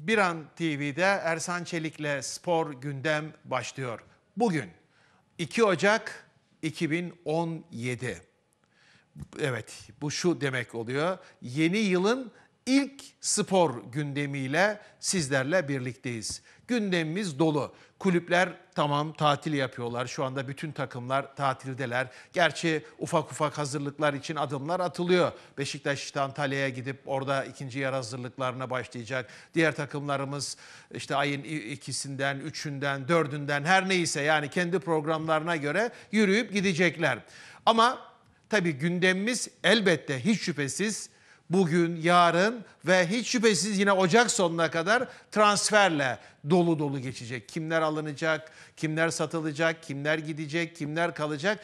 Bir An TV'de Ersan Çelik'le Spor Gündem başlıyor. Bugün 2 Ocak 2017. Evet, bu şu demek oluyor. Yeni yılın ilk spor gündemiyle sizlerle birlikteyiz. Gündemimiz dolu. Kulüpler tamam tatil yapıyorlar. Şu anda bütün takımlar tatildeler. Gerçi ufak ufak hazırlıklar için adımlar atılıyor. Beşiktaş işte Antalya'ya gidip orada ikinci yarı hazırlıklarına başlayacak. Diğer takımlarımız işte ayın 2'sinden, 3'ünden, 4'ünden her neyse yani kendi programlarına göre yürüyüp gidecekler. Ama tabii gündemimiz elbette hiç şüphesiz bugün, yarın ve hiç şüphesiz yine Ocak sonuna kadar transferle dolu dolu geçecek. Kimler alınacak, kimler satılacak, kimler gidecek, kimler kalacak.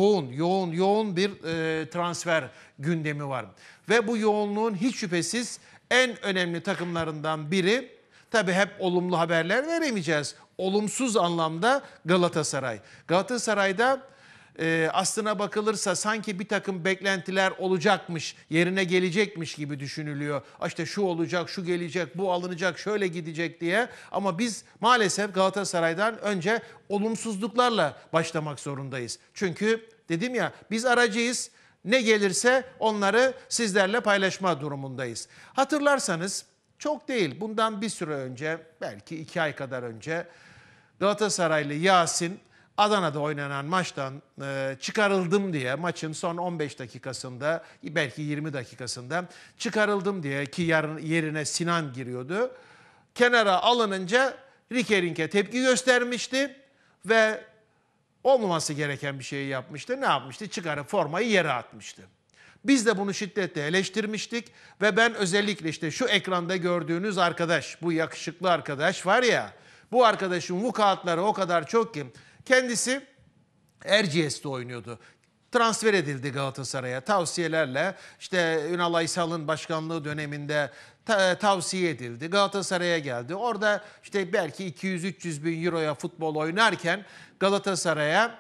Yoğun bir transfer gündemi var. Ve bu yoğunluğun hiç şüphesiz en önemli takımlarından biri, tabii hep olumlu haberler veremeyeceğiz. Olumsuz anlamda Galatasaray. Galatasaray'da aslına bakılırsa sanki bir takım beklentiler olacakmış, yerine gelecekmiş gibi düşünülüyor. İşte şu olacak, şu gelecek, bu alınacak, şöyle gidecek diye. Ama biz maalesef Galatasaray'dan önce olumsuzluklarla başlamak zorundayız. Çünkü dedim ya biz aracıyız. Ne gelirse onları sizlerle paylaşma durumundayız. Hatırlarsanız çok değil, bundan bir süre önce, belki 2 ay kadar önce Galatasaraylı Yasin Adana'da oynanan maçtan çıkarıldım diye maçın son 15 dakikasında belki 20 dakikasında çıkarıldım diye ki yerine Sinan giriyordu. Kenara alınınca Rikerink'e tepki göstermişti ve olmaması gereken bir şeyi yapmıştı. Ne yapmıştı? Çıkarıp formayı yere atmıştı. Biz de bunu şiddetle eleştirmiştik ve ben özellikle işte şu ekranda gördüğünüz arkadaş, bu yakışıklı arkadaş var ya, bu arkadaşın vukuatları o kadar çok ki kendisi Erciyes'te oynuyordu. Transfer edildi Galatasaray'a tavsiyelerle. İşte Ünal Aysal'ın başkanlığı döneminde tavsiye edildi. Galatasaray'a geldi. Orada işte belki 200-300 bin euroya futbol oynarken Galatasaray'a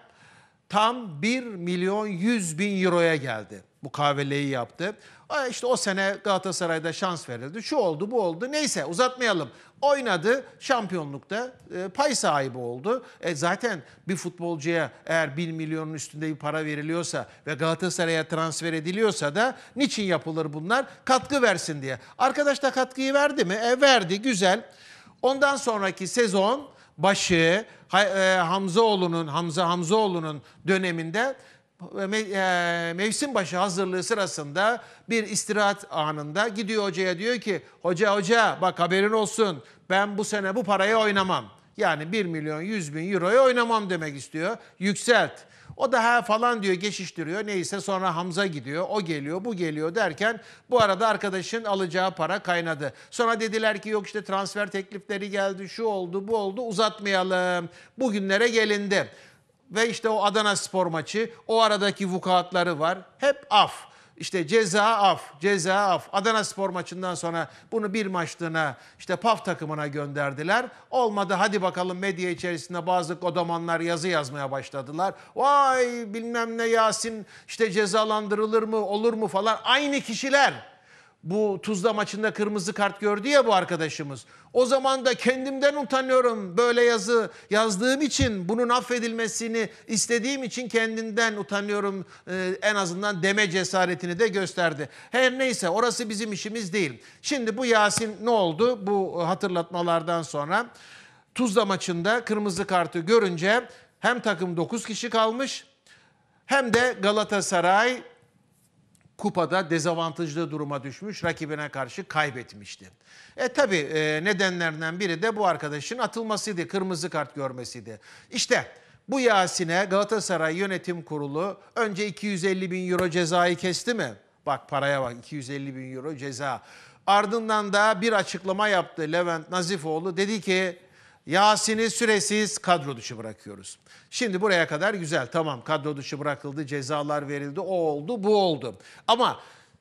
tam 1 milyon 100 bin euroya geldi. Mukaveleyi yaptı. İşte o sene Galatasaray'da şans verildi. Şu oldu, bu oldu. Neyse uzatmayalım. Oynadı, şampiyonlukta pay sahibi oldu. Zaten bir futbolcuya eğer 1 milyonun üstünde bir para veriliyorsa ve Galatasaray'a transfer ediliyorsa da niçin yapılır bunlar? Katkı versin diye. Arkadaş da katkıyı verdi mi? Verdi, güzel. Ondan sonraki sezon başı Hamza Hamzaoğlu'nun döneminde mevsim başı hazırlığı sırasında bir istirahat anında gidiyor hocaya, diyor ki hoca bak haberin olsun, ben bu sene bu parayı oynamam. Yani 1 milyon 100 bin euroya oynamam demek istiyor. Yükselt. O da ha falan diyor, geçiştiriyor. Neyse sonra Hamza gidiyor, o geliyor, bu geliyor derken bu arada arkadaşın alacağı para kaynadı. Sonra dediler ki yok işte transfer teklifleri geldi, şu oldu, bu oldu, uzatmayalım. Bugünlere gelindi. Ve işte o Adana Spor maçı, o aradaki vukuatları var. Hep af. İşte ceza af. Adana Spor maçından sonra bunu bir maçlığına işte PAF takımına gönderdiler. Olmadı, hadi bakalım medya içerisinde bazı kodamanlar yazı yazmaya başladılar. Vay bilmem ne Yasin işte cezalandırılır mı, olur mu falan. Aynı kişiler. Bu Tuzla maçında kırmızı kart gördü ya bu arkadaşımız. O zaman da kendimden utanıyorum. Böyle yazı yazdığım için, bunun affedilmesini istediğim için kendimden utanıyorum. En azından deme cesaretini de gösterdi. Her neyse, orası bizim işimiz değil. Şimdi bu Yasin ne oldu? Bu hatırlatmalardan sonra Tuzla maçında kırmızı kartı görünce hem takım 9 kişi kalmış hem de Galatasaray kupada dezavantajlı duruma düşmüş, rakibine karşı kaybetmişti. Tabii nedenlerinden biri de bu arkadaşın atılmasıydı, kırmızı kart görmesiydi. İşte bu Yasin'e Galatasaray Yönetim Kurulu önce 250 bin euro cezayı kesti mi? Bak paraya bak, 250 bin euro ceza. Ardından da bir açıklama yaptı Levent Nazifoğlu, dedi ki Yasin'i süresiz kadro dışı bırakıyoruz. Şimdi buraya kadar güzel, tamam, kadro dışı bırakıldı, cezalar verildi, o oldu, bu oldu. Ama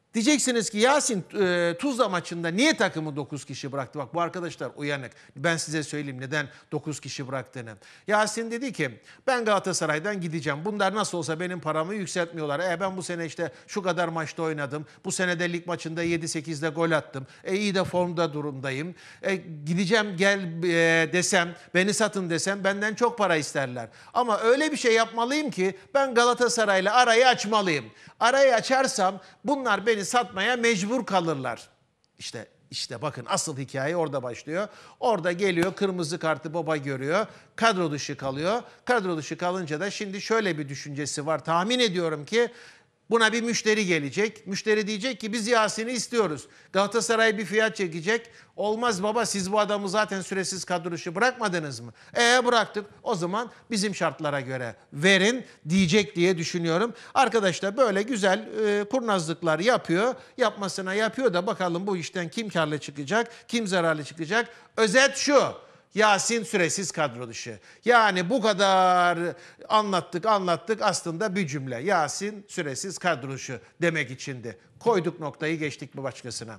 Diyeceksiniz ki Yasin Tuzla maçında niye takımı 9 kişi bıraktı? Bak bu arkadaşlar uyanık. Ben size söyleyeyim neden 9 kişi bıraktığını. Yasin dedi ki ben Galatasaray'dan gideceğim. Bunlar nasıl olsa benim paramı yükseltmiyorlar. Ben bu sene işte şu kadar maçta oynadım. Bu sene de lig maçında 7-8'de gol attım. İyi de formda durumdayım. Gideceğim gel desem, beni satın desem benden çok para isterler. Ama öyle bir şey yapmalıyım ki ben Galatasaray'la arayı açmalıyım. Arayı açarsam bunlar beni satmaya mecbur kalırlar. İşte bakın asıl hikaye orada başlıyor. Orada geliyor kırmızı kartı baba görüyor. Kadro dışı kalıyor. Kadro dışı kalınca da şimdi şöyle bir düşüncesi var. Tahmin ediyorum ki buna bir müşteri gelecek. Müşteri diyecek ki biz Yasin'i istiyoruz. Galatasaray bir fiyat çekecek. Olmaz baba siz bu adamı zaten süresiz kadro dışı bırakmadınız mı? Bıraktık. O zaman bizim şartlara göre verin diyecek diye düşünüyorum. Arkadaşlar böyle güzel kurnazlıklar yapıyor. Yapmasına yapıyor da bakalım bu işten kim karlı çıkacak, kim zararlı çıkacak. Özet şu. Yasin süresiz kadro dışı. Yani bu kadar anlattık aslında bir cümle. Yasin süresiz kadro dışı demek içindi. Koyduk noktayı geçtik bir başkasına.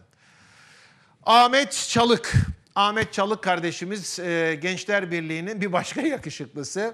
Ahmet Çalık. Ahmet Çalık kardeşimiz Gençler Birliği'nin bir başka yakışıklısı.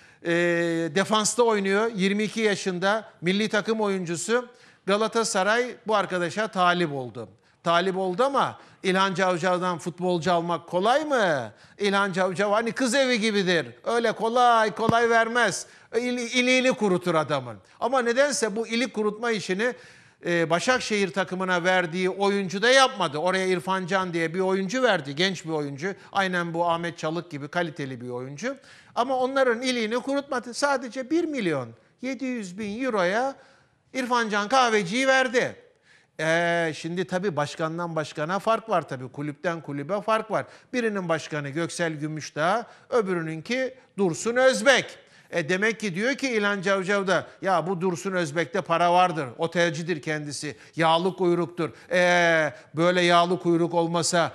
Defansta oynuyor. 22 yaşında milli takım oyuncusu. Galatasaray bu arkadaşa talip oldu. Talip oldu ama İlhan Cavcav'dan futbolcu almak kolay mı? İlhan Cavcav hani kız evi gibidir. Öyle kolay vermez. İliğini kurutur adamın. Ama nedense bu ilik kurutma işini Başakşehir takımına verdiği oyuncu da yapmadı. Oraya İrfan Can diye bir oyuncu verdi. Genç bir oyuncu. Aynen bu Ahmet Çalık gibi kaliteli bir oyuncu. Ama onların iliğini kurutmadı. Sadece 1 milyon 700 bin euroya İrfan Can Kahveci'yi verdi. Şimdi tabii başkandan başkana fark var tabii. Kulüpten kulübe fark var. Birinin başkanı Göksel Gümüşdağ, öbürününki Dursun Özbek. Demek ki diyor ki İlhan Cavcav da ya bu Dursun Özbek'te para vardır. Otelcidir kendisi. Yağlı kuyruktur. Böyle yağlı kuyruk olmasa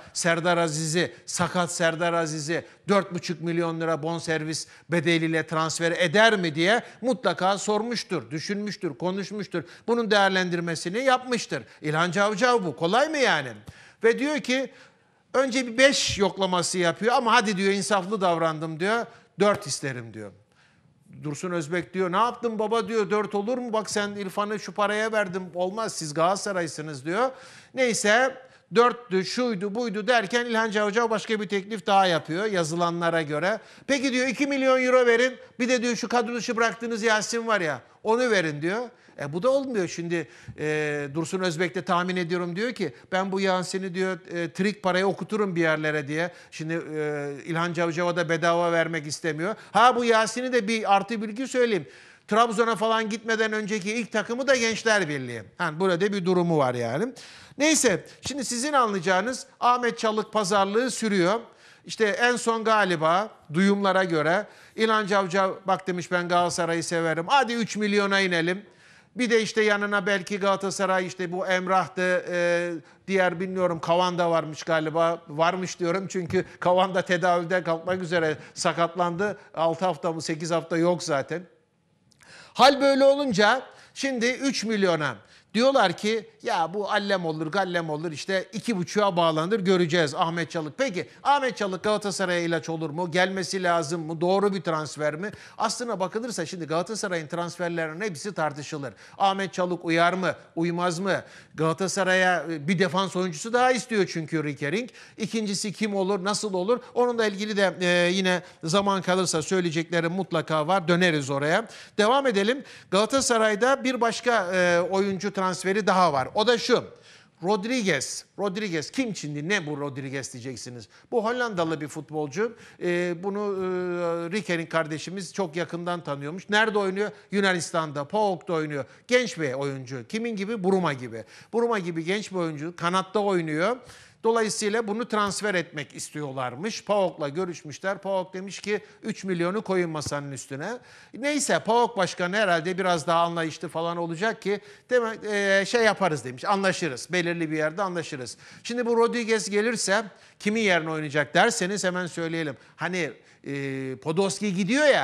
sakat Serdar Aziz'i 4,5 milyon lira bonservis bedeliyle transfer eder mi diye mutlaka sormuştur, düşünmüştür, konuşmuştur. Bunun değerlendirmesini yapmıştır. İlhan Cavcav bu. Kolay mı yani? Ve diyor ki önce bir 5 yoklaması yapıyor ama hadi diyor insaflı davrandım diyor. 4 isterim diyor. Dursun Özbek diyor ne yaptın baba diyor 4 olur mu? Bak sen İrfan'ı şu paraya verdim olmaz siz Galatasaray'sınız diyor. Neyse 4'tü şuydu buydu derken İlhan Cavcav başka bir teklif daha yapıyor yazılanlara göre. Peki diyor 2 milyon euro verin bir de diyor şu kadro dışı bıraktığınız Yasin var ya onu verin diyor. Bu da olmuyor şimdi Dursun Özbek de tahmin ediyorum diyor ki ben bu Yasin'i diyor trik paraya okuturum bir yerlere diye. Şimdi İlhan Cavcav'a da bedava vermek istemiyor. Bu Yasin'i de bir artı bilgi söyleyeyim. Trabzon'a falan gitmeden önceki ilk takımı da Gençler Birliği. Burada bir durumu var yani. Neyse şimdi sizin anlayacağınız Ahmet Çalık pazarlığı sürüyor. İşte en son galiba duyumlara göre İlhan Cavcav bak demiş ben Galatasaray'ı severim. Hadi 3 milyona inelim. Bir de işte yanına belki Galatasaray işte bu Emrah'tı, diğer bilmiyorum Kavan da varmış galiba. Varmış diyorum çünkü Kavan da tedavide kalkmak üzere sakatlandı. 6 hafta mı 8 hafta yok zaten. Hal böyle olunca şimdi 3 milyona diyorlar ki ya bu allem olur gallem olur işte 2,5'a bağlanır göreceğiz Ahmet Çalık. Peki Ahmet Çalık Galatasaray'a ilaç olur mu? Gelmesi lazım mı? Doğru bir transfer mi? Aslına bakılırsa şimdi Galatasaray'ın transferlerinin hepsi tartışılır. Ahmet Çalık uyar mı? Uymaz mı? Galatasaray'a bir defans oyuncusu daha istiyor çünkü Rickering. İkincisi kim olur? Nasıl olur? Onunla ilgili de yine zaman kalırsa söyleyeceklerim mutlaka var. Döneriz oraya. Devam edelim. Galatasaray'da bir başka oyuncu transferi daha var. O da şu. Rodriguez kim şimdi ne bu Rodriguez diyeceksiniz. Bu Hollandalı bir futbolcu. Bunu Rickering kardeşimiz çok yakından tanıyormuş. Nerede oynuyor? Yunanistan'da, PAOK'ta oynuyor. Genç bir oyuncu. Kimin gibi? Buruma gibi. Buruma gibi genç bir oyuncu. Kanatta oynuyor. Dolayısıyla bunu transfer etmek istiyorlarmış. PAOK'la görüşmüşler. PAOK demiş ki 3 milyonu koyun masanın üstüne. Neyse PAOK başkanı herhalde biraz daha anlayışlı falan olacak ki şey yaparız demiş. Anlaşırız. Belirli bir yerde anlaşırız. Şimdi bu Rodriguez gelirse kimin yerine oynayacak derseniz hemen söyleyelim. Hani Podolski gidiyor ya.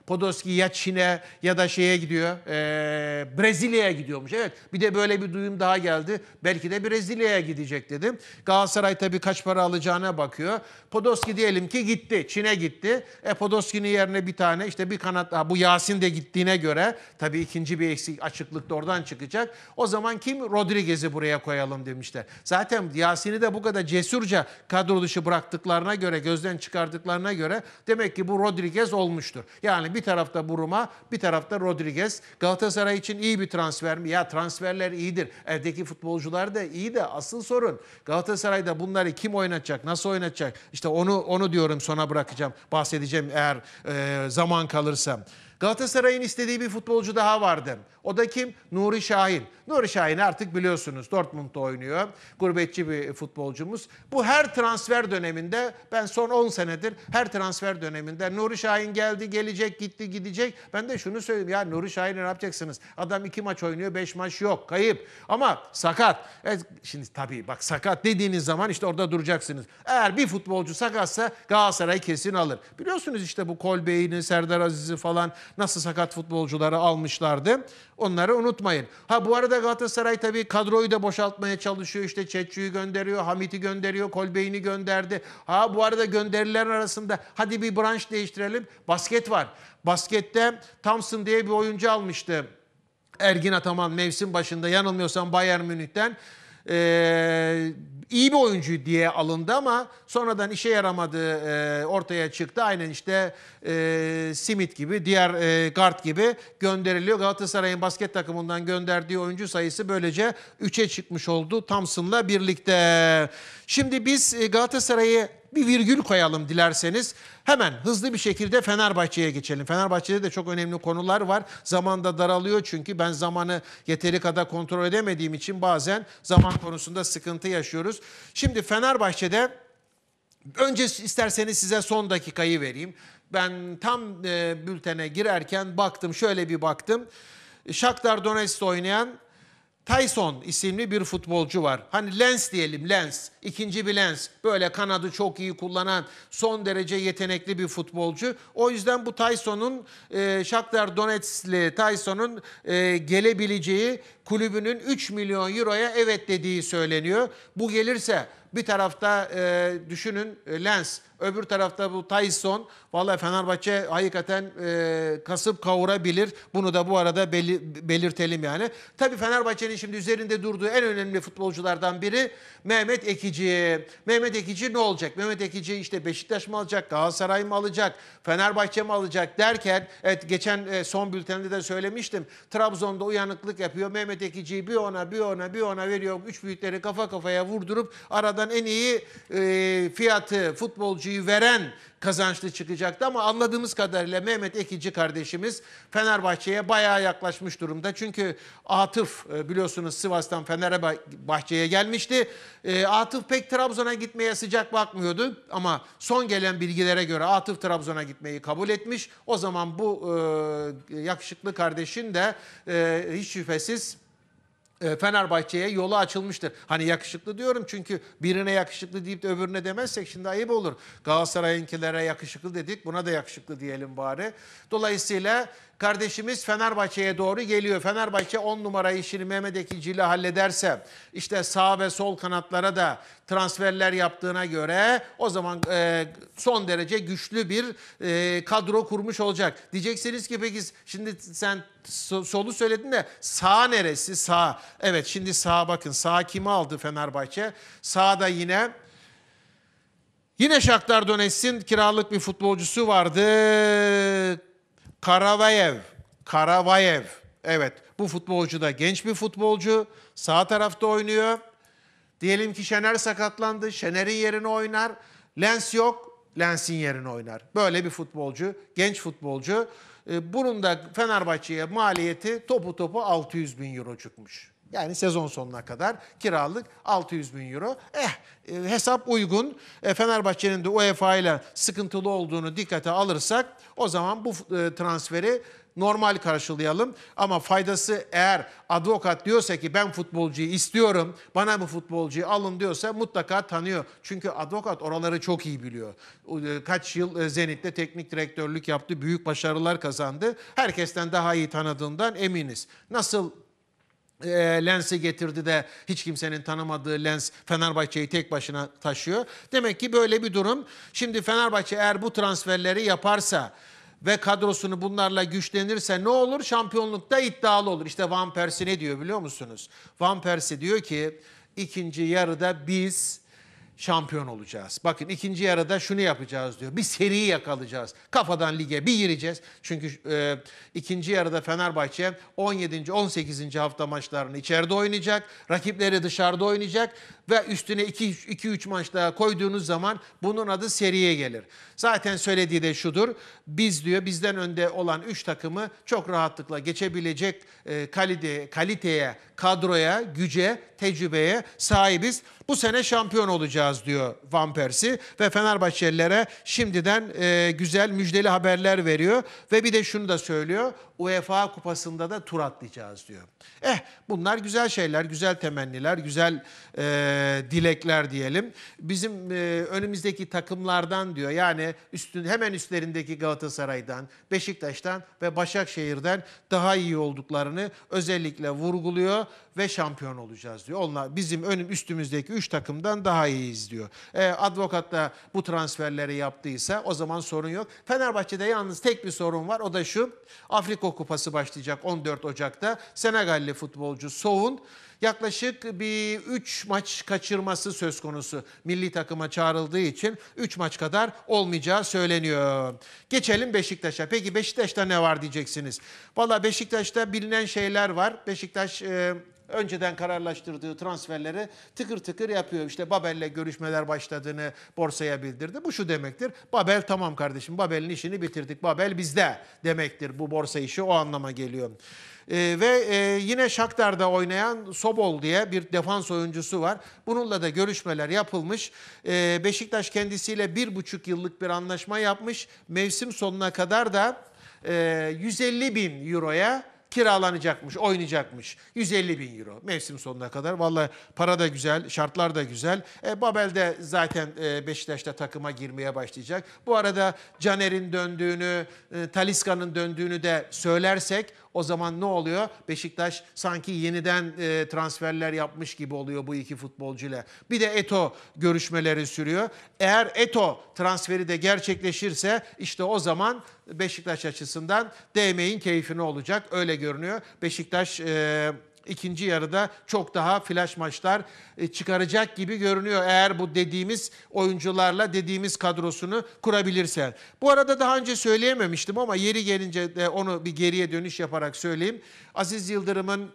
Podolski ya Çin'e ya da şeye gidiyor. Brezilya'ya gidiyormuş. Evet, bir de böyle bir duyum daha geldi. Belki de Brezilya'ya gidecek dedim. Galatasaray tabii kaç para alacağına bakıyor. Podolski diyelim ki gitti. Çin'e gitti. Podolski'nin yerine bir tane işte bir kanat daha. Bu Yasin de gittiğine göre tabii ikinci bir eksik açıklık da oradan çıkacak. O zaman kim? Rodriguez'i buraya koyalım demişler. Zaten Yasin'i de bu kadar cesurca kadro dışı bıraktıklarına göre, gözden çıkardıklarına göre demek ki bu Rodriguez olmuştur. Yani bir tarafta Buruma, bir tarafta Rodriguez. Galatasaray için iyi bir transfer mi? Ya transferler iyidir. Evdeki futbolcular da iyi de asıl sorun Galatasaray'da bunları kim oynatacak, nasıl oynatacak? İşte onu diyorum, sona bırakacağım, bahsedeceğim eğer zaman kalırsa. Galatasaray'ın istediği bir futbolcu daha vardı. O da kim? Nuri Şahin. Nuri Şahin artık biliyorsunuz Dortmund'da oynuyor. Gurbetçi bir futbolcumuz. Bu her transfer döneminde, ben son 10 senedir her transfer döneminde Nuri Şahin geldi, gelecek, gitti, gidecek. Ben de şunu söyleyeyim, ya Nuri Şahin'i ne yapacaksınız? Adam 2 maç oynuyor, 5 maç yok, kayıp. Ama sakat. Şimdi tabii bak, sakat dediğiniz zaman işte orada duracaksınız. Eğer bir futbolcu sakatsa Galatasaray kesin alır. Biliyorsunuz işte bu Kolbey'ini, Serdar Aziz'i falan nasıl sakat futbolcuları almışlardı. Onları unutmayın. Bu arada Galatasaray tabii kadroyu da boşaltmaya çalışıyor. İşte Çetçu'yu gönderiyor, Hamit'i gönderiyor, Kolbey'ini gönderdi. Bu arada gönderilerin arasında hadi bir branş değiştirelim. Basket var. Baskette Thompson diye bir oyuncu almıştı Ergin Ataman mevsim başında, yanılmıyorsam Bayern Münih'ten. İyi bir oyuncu diye alındı ama sonradan işe yaramadığı ortaya çıktı. Aynen işte Simit gibi, diğer guard gibi gönderiliyor. Galatasaray'ın basket takımından gönderdiği oyuncu sayısı böylece 3'e çıkmış oldu Thompson'la birlikte. Şimdi biz Galatasaray'ı bir virgül koyalım dilerseniz. Hemen hızlı bir şekilde Fenerbahçe'ye geçelim. Fenerbahçe'de de çok önemli konular var. Zaman da daralıyor çünkü ben zamanı yeteri kadar kontrol edemediğim için bazen zaman konusunda sıkıntı yaşıyoruz. Şimdi Fenerbahçe'de önce isterseniz size son dakikayı vereyim. Ben tam bültene girerken baktım, şöyle bir baktım. Shakhtar Donetsk'te oynayan Tyson isimli bir futbolcu var. Hani Lens diyelim, Lens. İkinci bir Lens. Böyle kanadı çok iyi kullanan, son derece yetenekli bir futbolcu. O yüzden bu Tyson'un, Shakhtar Donetsk'li Tyson'un gelebileceği, kulübünün 3 milyon euroya evet dediği söyleniyor. Bu gelirse bir tarafta düşünün Lens, öbür tarafta bu Tyson. Vallahi Fenerbahçe hakikaten kasıp kavurabilir. Bunu da bu arada belirtelim yani. Tabii Fenerbahçe'nin şimdi üzerinde durduğu en önemli futbolculardan biri Mehmet Ekici. Mehmet Ekici ne olacak? Mehmet Ekici işte Beşiktaş mı alacak, Galatasaray mı alacak, Fenerbahçe mi alacak derken, evet, geçen son bültende de söylemiştim. Trabzon'da uyanıklık yapıyor. Mehmet Ekici'yi bir ona veriyor. Üç büyükleri kafa kafaya vurdurup aradan en iyi fiyatı, futbolcuyu veren kazançlı çıkacaktı ama anladığımız kadarıyla Mehmet Ekici kardeşimiz Fenerbahçe'ye bayağı yaklaşmış durumda. Çünkü Atıf biliyorsunuz Sivas'tan Fenerbahçe'ye gelmişti. Atıf pek Trabzon'a gitmeye sıcak bakmıyordu ama son gelen bilgilere göre Atıf Trabzon'a gitmeyi kabul etmiş. O zaman bu yakışıklı kardeşin de hiç şüphesiz Fenerbahçe'ye yolu açılmıştır. Hani yakışıklı diyorum çünkü birine yakışıklı deyip de öbürüne demezsek şimdi ayıp olur. Galatasaray'ınkilere yakışıklı dedik, buna da yakışıklı diyelim bari. Dolayısıyla kardeşimiz Fenerbahçe'ye doğru geliyor. Fenerbahçe 10 numara işini Mehmet Ekici ile hallederse, işte sağ ve sol kanatlara da transferler yaptığına göre o zaman son derece güçlü bir kadro kurmuş olacak. Diyeceksiniz ki peki şimdi sen solu söyledin de sağ neresi? Sağ. Evet, şimdi sağa bakın. Sağ kimi aldı Fenerbahçe? Sağda yine Shakhtar Donetsk'in kiralık bir futbolcusu vardı. Karavayev. Evet, bu futbolcu da genç bir futbolcu. Sağ tarafta oynuyor. Diyelim ki Şener sakatlandı. Şener'in yerine oynar. Lens yok. Lens'in yerine oynar. Böyle bir futbolcu, genç futbolcu. Bunun da Fenerbahçe'ye maliyeti topu 600 bin euro çıkmış. Yani sezon sonuna kadar kiralık 600 bin euro. Hesap uygun. Fenerbahçe'nin de UEFA ile sıkıntılı olduğunu dikkate alırsak o zaman bu transferi normal karşılayalım. Ama faydası, eğer advokat diyorsa ki ben futbolcuyu istiyorum, bana bu futbolcuyu alın diyorsa mutlaka tanıyor. Çünkü advokat oraları çok iyi biliyor. Kaç yıl Zenit'te teknik direktörlük yaptı, büyük başarılar kazandı. Herkesten daha iyi tanıdığından eminiz. Nasıl Lens'i getirdi de hiç kimsenin tanımadığı Lens Fenerbahçe'yi tek başına taşıyor. Demek ki böyle bir durum. Şimdi Fenerbahçe eğer bu transferleri yaparsa ve kadrosunu bunlarla güçlenirse ne olur? Şampiyonlukta iddialı olur. İşte Van Persie ne diyor biliyor musunuz? Van Persie diyor ki ikinci yarıda biz şampiyon olacağız. Bakın ikinci yarıda şunu yapacağız diyor. Bir seri yakalayacağız. Kafadan lige bir gireceğiz. Çünkü ikinci yarıda Fenerbahçe 17. 18. hafta maçlarını içeride oynayacak. Rakipleri dışarıda oynayacak. Ve üstüne 2-3 maç daha koyduğunuz zaman bunun adı seriye gelir. Zaten söylediği de şudur. Biz diyor bizden önde olan 3 takımı çok rahatlıkla geçebilecek kaliteye, kadroya, güce, tecrübeye sahibiz. Bu sene şampiyon olacağız diyor Van Persie ve Fenerbahçelilere şimdiden güzel müjdeli haberler veriyor ve bir de şunu da söylüyor. UEFA Kupası'nda da tur atlayacağız diyor. Bunlar güzel şeyler, güzel temenniler, güzel dilekler diyelim. Bizim önümüzdeki takımlardan diyor, yani hemen üstlerindeki Galatasaray'dan, Beşiktaş'tan ve Başakşehir'den daha iyi olduklarını özellikle vurguluyor ve şampiyon olacağız diyor. Onlar bizim üstümüzdeki 3 takımdan daha iyiyiz diyor. Advokat da bu transferleri yaptıysa o zaman sorun yok. Fenerbahçe'de yalnız tek bir sorun var, o da şu: Afrika Kupası başlayacak 14 Ocak'ta. Senegalli futbolcu Sow'un yaklaşık bir 3 maç kaçırması söz konusu. Milli takıma çağrıldığı için 3 maç kadar olmayacağı söyleniyor. Geçelim Beşiktaş'a. Peki Beşiktaş'ta ne var diyeceksiniz. Valla Beşiktaş'ta bilinen şeyler var. Beşiktaş önceden kararlaştırdığı transferleri tıkır tıkır yapıyor. İşte Babel'le görüşmeler başladığını borsaya bildirdi. Bu şu demektir: Babel tamam kardeşim, Babel'in işini bitirdik, Babel bizde demektir. Bu borsa işi o anlama geliyor. Yine Shakhtar'da oynayan Sobol diye bir defans oyuncusu var. Bununla da görüşmeler yapılmış. Beşiktaş kendisiyle 1,5 yıllık bir anlaşma yapmış. Mevsim sonuna kadar da 150 bin euroya kiralanacakmış, oynayacakmış. 150 bin euro mevsim sonuna kadar. Vallahi para da güzel, şartlar da güzel. Babel de zaten Beşiktaş'ta takıma girmeye başlayacak. Bu arada Caner'in döndüğünü, Talisca'nın döndüğünü de söylersek o zaman ne oluyor? Beşiktaş sanki yeniden transferler yapmış gibi oluyor bu iki futbolcuyla. Bir de Eto'o görüşmeleri sürüyor. Eğer Eto'o transferi de gerçekleşirse işte o zaman Beşiktaş açısından değmeyin keyfine olacak. Öyle görünüyor. Beşiktaş ikinci yarıda çok daha flash maçlar çıkaracak gibi görünüyor. Eğer bu dediğimiz oyuncularla dediğimiz kadrosunu kurabilirse. Bu arada daha önce söyleyememiştim ama yeri gelince de onu bir geriye dönüş yaparak söyleyeyim. Aziz Yıldırım'ın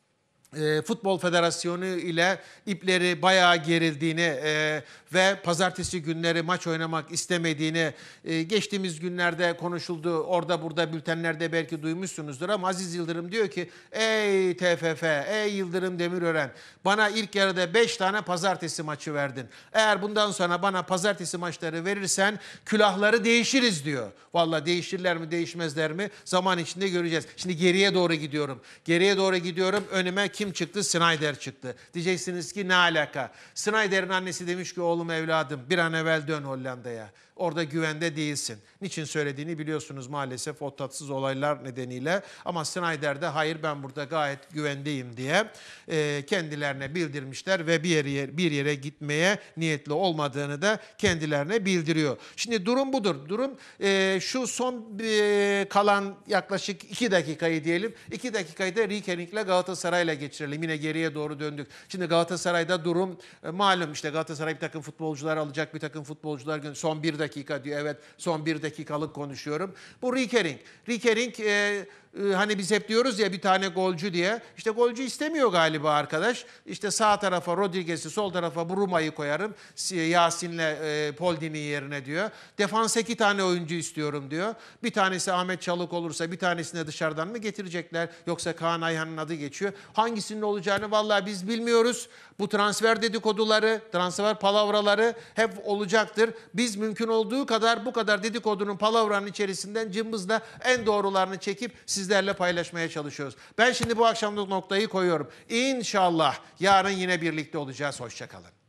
Futbol Federasyonu ile ipleri bayağı gerildiğini ve pazartesi günleri maç oynamak istemediğini geçtiğimiz günlerde konuşuldu. Orada burada bültenlerde belki duymuşsunuzdur ama Aziz Yıldırım diyor ki ey TFF, ey Yıldırım Demirören, bana ilk yarıda 5 tane pazartesi maçı verdin. Eğer bundan sonra bana pazartesi maçları verirsen külahları değişiriz diyor. Vallahi değişirler mi değişmezler mi zaman içinde göreceğiz. Şimdi geriye doğru gidiyorum. Geriye doğru gidiyorum. Önüme kim çıktı? Snyder çıktı. Diyeceksiniz ki ne alaka? Snyder'in annesi demiş ki oğlum evladım bir an evvel dön Hollanda'ya. Orada güvende değilsin. Niçin söylediğini biliyorsunuz maalesef o tatsız olaylar nedeniyle. Ama Snyder de hayır ben burada gayet güvendeyim diye kendilerine bildirmişler ve bir yere gitmeye niyetli olmadığını da kendilerine bildiriyor. Şimdi durum budur. Durum şu son kalan yaklaşık 2 dakikayı diyelim. 2 dakikayı da Rikering'le Galatasaray'la geçirelim. Yine geriye doğru döndük. Şimdi Galatasaray'da durum malum, işte Galatasaray bir takım futbolcular alacak, bir takım futbolcular son 1 dakika diyor. Evet, son 1 dakikalık konuşuyorum. Bu Rikering. Rikering Hani biz hep diyoruz ya bir tane golcü diye. İşte golcü istemiyor galiba arkadaş. İşte sağ tarafa Rodriguez'i, sol tarafa Bruma'yı koyarım. Yasin'le Poldini yerine diyor. Defansa 2 tane oyuncu istiyorum diyor. Bir tanesi Ahmet Çalık olursa bir tanesini dışarıdan mı getirecekler? Yoksa Kaan Ayhan'ın adı geçiyor. Hangisinin olacağını vallahi biz bilmiyoruz. Bu transfer dedikoduları, transfer palavraları hep olacaktır. Biz mümkün olduğu kadar bu kadar dedikodunun, palavranın içerisinden cımbızla en doğrularını çekip sizlerle paylaşmaya çalışıyoruz. Ben şimdi bu akşamlık noktayı koyuyorum. İnşallah yarın yine birlikte olacağız. Hoşça kalın.